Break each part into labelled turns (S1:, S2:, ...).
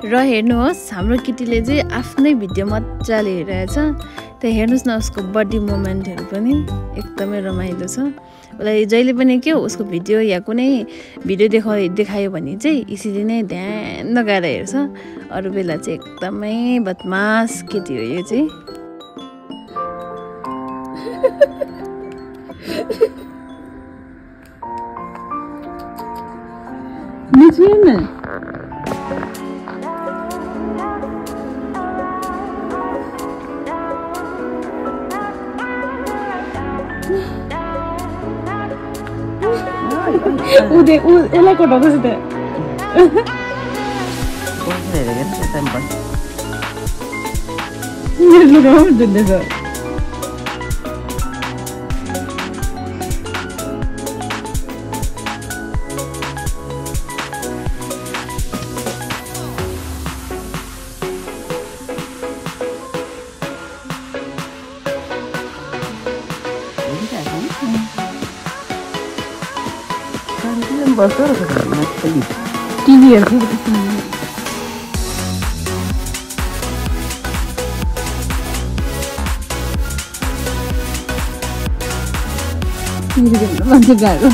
S1: र हेर्नुहोस् हाम्रो किटीले चाहिँ आफ्नै भिडियो मजाले हेरिरहेछ। त्यहाँ हेर्नुहोस् न उसको बडी मोमेन्टहरू पनि एकदमै रमाइलो छ। उसलाई जहिले पनि के उसको भिडियो या कुनै भिडियो देखायो भने चाहिँ यसरी नै ध्यान लगाएर हेर्छ। अरू बेला चाहिँ एकदमै बदमास केटी हो यो चाहिँ।
S2: उसलाई कोटाउँदैछ त मेरो लुगामा पनि झुन्दैछ। टिभी हेर्छ मान्छे गाह्रो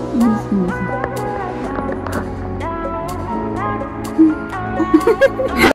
S2: के